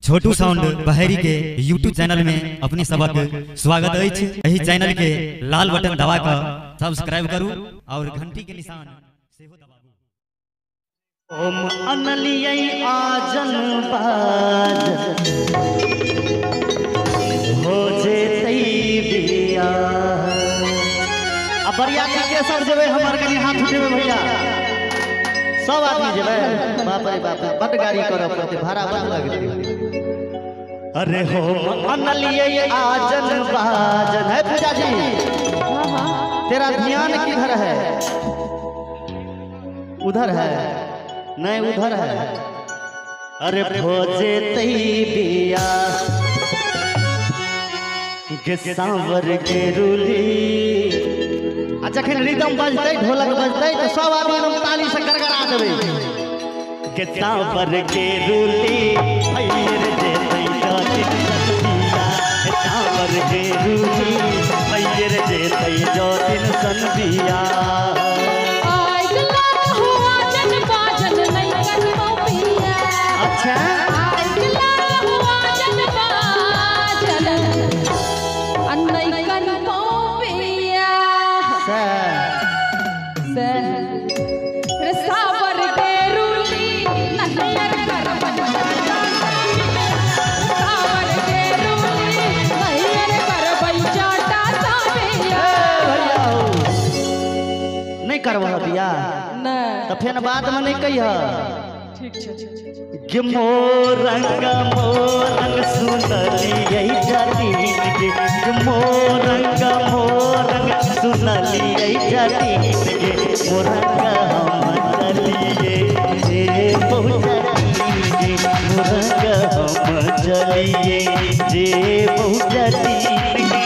छोटू sound बहरी के YouTube channel में अपनी सबक स्वागत है। यही चैनल के लाल बटन दबा कर सब्सक्राइब करूं और घंटी के निशान से हो दबाबू। ओम अनलियै आजन बाज हो जेतै बिया। अब बरियाती के सब जेबे हमर कनी हाथ उठेबे भैया, सब आदमी जेबे। बाप रे बाप, बड़ गाड़ी करब पड़ते, भाड़ा बड़ लगते। अरे हो अनलियै आजन बाजन है पूजा जी। तेरा ध्यान किधर है? उधर है नहीं, उधर है। अरे भोजे तई बिया के सांवर के रूली। अच्छा जखन रिदम बजतै, ढोलक बजतै तो सब आदमी एकदम ताली से गड़गड़ा देबै। के सांवर के रूली भैर जेतै जटिन सनबिया। के सांवर के रूली भैर जेतै जटिन सनबिया। नहीं करवा बिया तो फिर बाद में नहीं कहिया। कि मोरंग मोरंग सुनलियै जटिन गे। कि मोरंग मोरंग सुनलियै जटिन गे। मोरंग हम चलिए जे बहु जटिन गे। मोरंग हम चलिए जे बहु जटिन गे।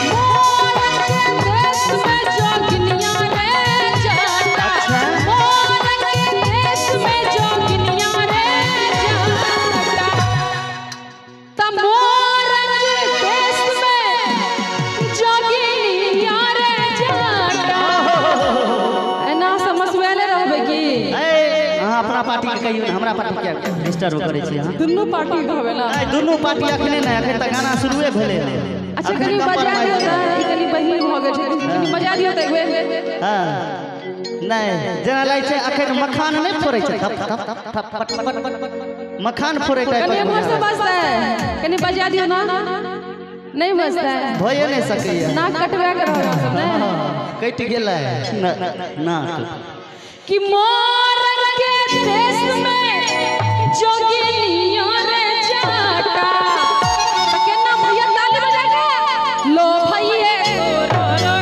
पार्टी कहियो ना, हमरा पार्टी क्या डिस्टर्ब करे छी। हां दुनु पार्टी कहबेला, ए दुनु पार्टी अखने नै, अखन त गाना शुरुए भेले। अच्छा कनी बजा दियो त, ई कनी बहिर भ गेल छै, कनी बजा दियो त एक बेर। हां नहीं जेना लाग छै अखन मखान नै फोड़ै छै, थप थप थप पट पट मखान फोड़ै टाइप। कनी हमर से बजता है, कनी बजा दियो ना। नहीं बजता है, भइए नहीं सकैया, नाक कटवा के रहो सब नै, कट गेलै ना। कि मोरंग के देश में जोगिनिया रे जाटा। केना भैया ताली बजा के लो भैये तोरा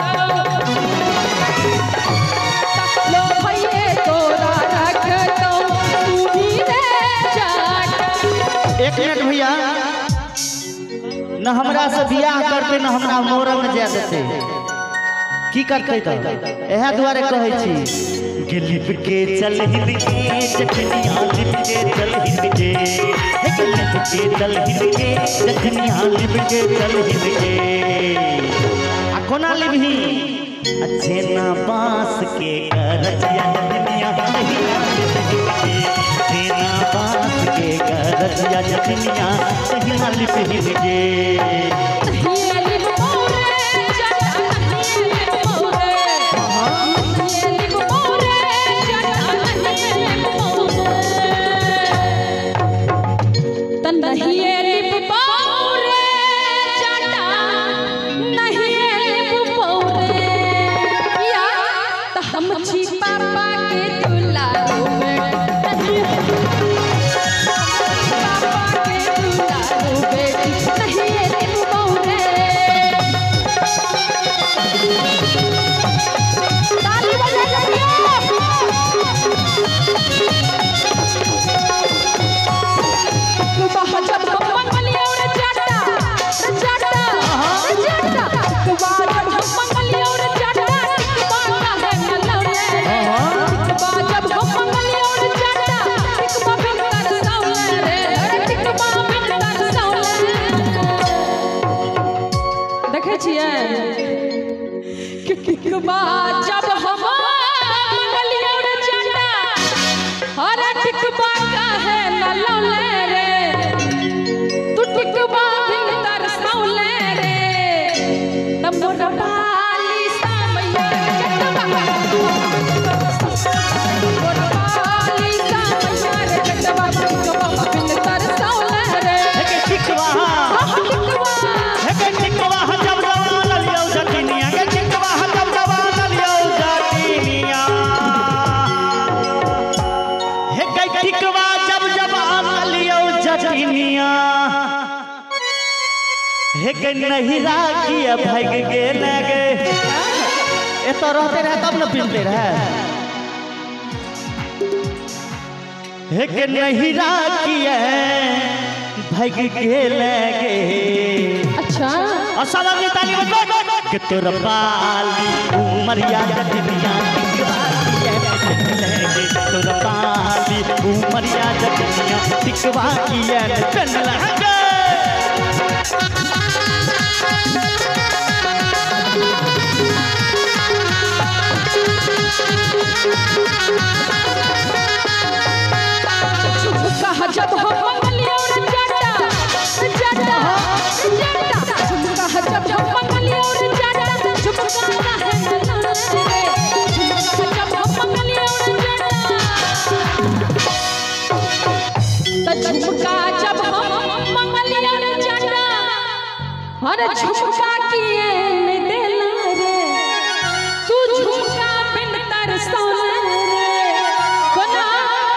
लो भैये तोरा रखतो तूही रे जाटा। एक मिनट भैया, न हमरा से बियाह करते न हमरा मोरंग जा देते, की करते तो एहा दुआरे कहै छी। लिप के चल हिल के जखनिया, लिप के चल हिल के, लिप के चल हिल के जखनिया, लिप के चल हिल के। आ कोना लिबही? अच्छे ना बांस के करजिया जखनिया, कहिया लिप हिल के। सेना बांस के करजिया जखनिया, कहिया लिप हिल के। जब हे के नहीं राखिया भाग गे लगे ए तो रहते रहे तब न पिनते रहे हे के नहीं राखिया भाग गे लगे अच्छा असल में ताली बजा के तोर पाली उमरिया जतिया लगे तोर पाली उमरिया जतिया टिकवा किया पेन लगे जब हम मंगलिया और जाटा जाटा जाटा झुमका जब हम मंगलिया और जाटा झुमका है रे झुमका जब हम मंगलिया और जाटा झुमका जब हम मंगलिया और जाटा अरे झुमका किए नहीं देला रे तू झुमका बिन तरसोना रे कोना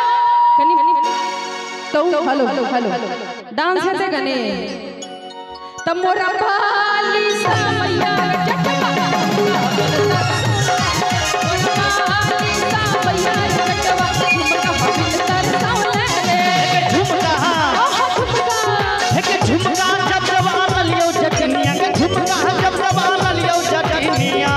तो हेलो हेलो डांस है गने तब मोरा बाली सामैया जटवा बाली सामैया जटवा झुमका हबिल तरसौले झुमका है के झुमका जब जवान लियो जटनिया के झुमका जब जवान लियो जटनिया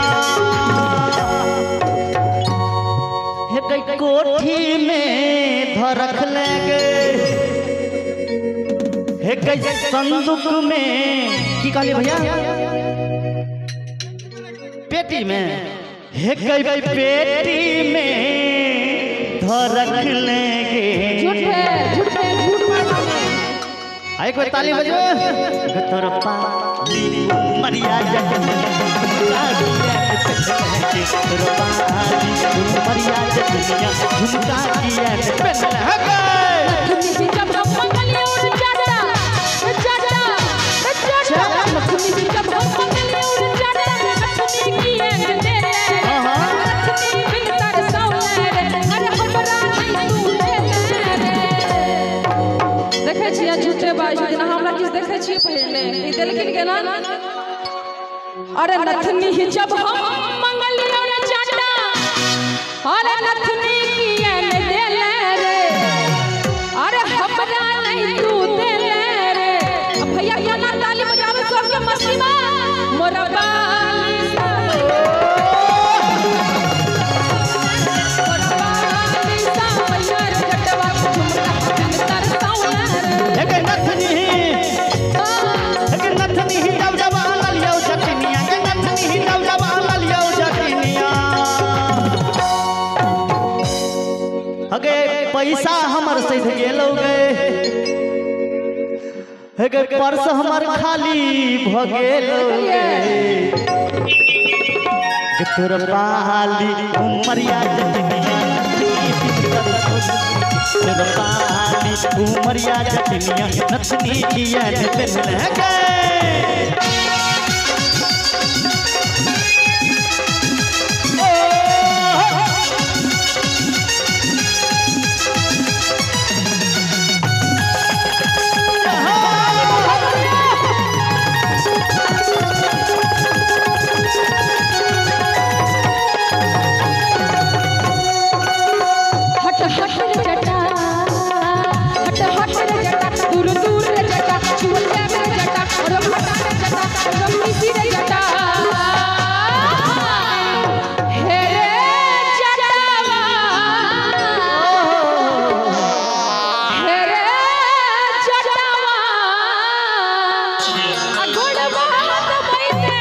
हे के कोठी में धरख लेगे हे के संदूक में की कहली भैया पेटी में हे के पेटी में धरख लेगे झूठ एक बार ताली बजो तोर पाली मरिया जटनिया तोर पाली मरिया जटनिया झुमका किया पेन लगे जब हम मंगलिया और जाटा जाटा जाटा लक्ष्मी जब हम मंगलिया और जाटा लक्ष्मी की एंग दे लक्ष्मी बिन तरसौले रे अरे हमरा नहीं तू दे रे देखे छिया झूठे बाजू ना हमरा किस देखे छिए पहले ई देलखिन केना अरे लक्ष्मी जब हम मंगलिया और जाटा अरे लक्ष्मी की एंग दे रे अरे हमरा नहीं तू दे रे भैया गाना ताली बजावे सबके मस्ती में मोरा बाली सामैया जटवा झुमका बिन तरसौले हे के नथनी जब जवान लियो जटनिया के नथनी जब जवान लियो जटनिया अगे पैसा हमर से गेलो गे हे पर्स हमर खाली भ गेलो गे तोर पाली उमरिया जटनिया तोर पाली उमरिया जटनिया नथनी किया पेन लगे हट हट रे जटा दूर दूर रे जटा छुअल रे जटा और हटा रे जटा और किसी रे जटा हे रे जटावा हे रे जटावा अगुड़वा तो बैठे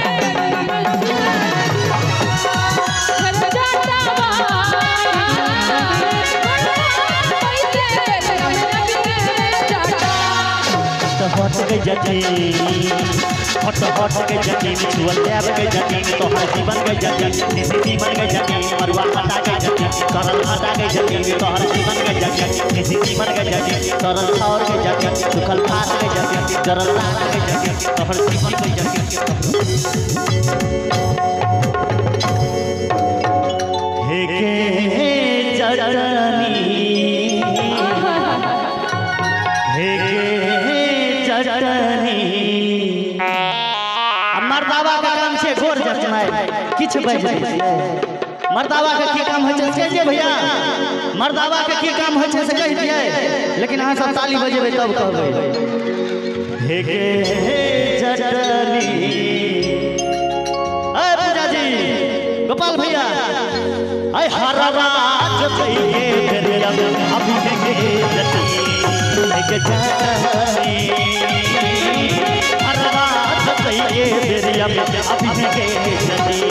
हे जटावा हट गई जटीन हट के जटीन छुअल देव गई जटीन तोहर जीवन गई जटीन स्थिति बन गई जटीन मरुआ हटा गई जटीन सरल हटा गई जटीन तोहर जीवन गई जटीन स्थिति बन गई जटीन सरल और गई जटीन सुखल फाट गई जटीन जरल रात गई जटीन तोहर जीवन गई जटीन हे के जटनी हे के जटनी मर्दावा का काम छै गोर जचनाइ किछ बज दै छियै मर्दावा के की काम होइ छै से जे भैया मर्दावा के की काम होइ छै से कहि दियै लेकिन अहाँ सब ताली बजेबै तब कहबै हे गे जटनी ए पूजा जी गोपाल भैया ऐ हरवा जतइए बेरिया अभी हे गे जटनी हे गे जटनी हरवा जतइए बेरिया अभी हे गे जटनी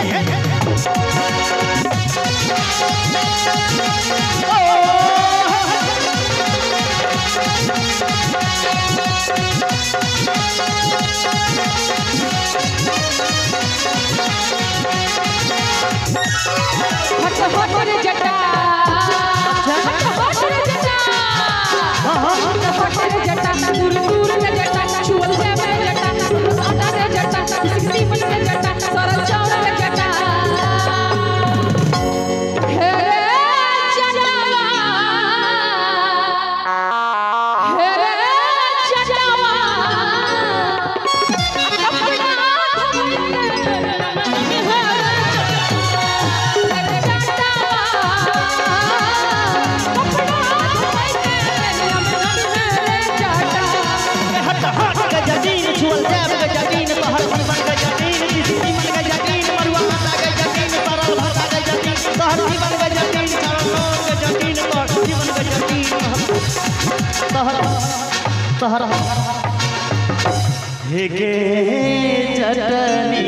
हे गे जटनी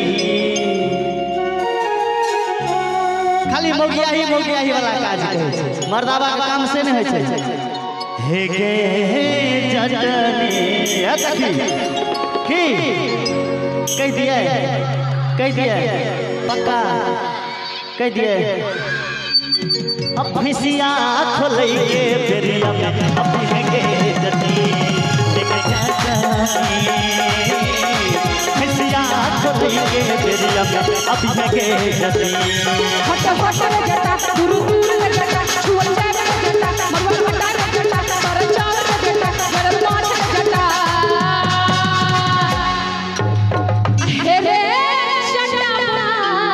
खाली मोगियाही वाला काज कहै छै मर्दावा के काम से नहीं होइ छै हे गे जटनी ए सखी की कह दिए पक्का कह दिए अब फसिया खोलै के बेरिया अब हे गे जटनी अभी है के जटी हट हट रे जटा दूर दूर रे जटा छुअल जाए रे जटा मरवा हटा रे जटा पर चाल रे जटा पर पांच रे जटा हे रे जटावा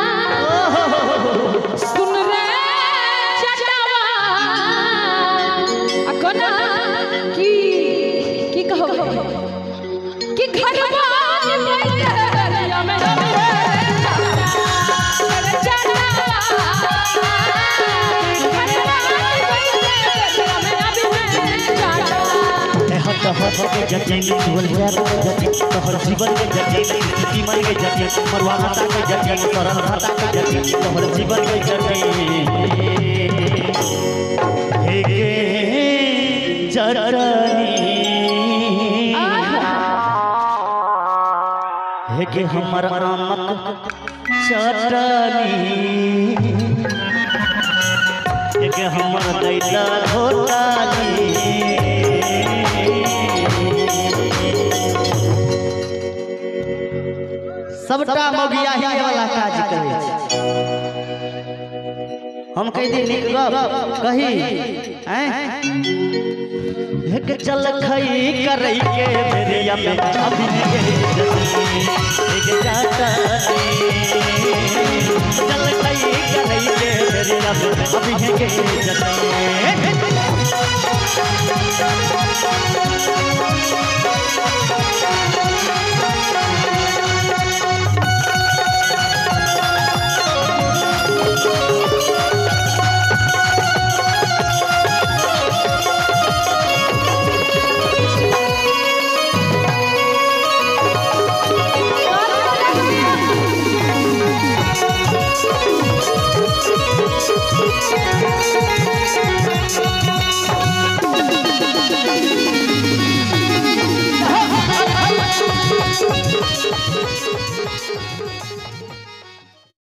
सुन रे जटावा अकोना की कहो कि घरवा हट के जटी बोल जटी तोहर जीवन के जटी स्थिति मन के जटी मरवा हटा के जटी करन हटा के जटी तोहर जीवन के जटी हे गे जटनी हे गे हमर आमक चटनी हे गे हमर दैला घोटाली सबटा मोगियाही वाला काज करे हम कह दी नीक गप कही एक चल खई करई के बेरिया में अभी के एक जाटनी चल खई करई के बेरिया में अभी के जटनी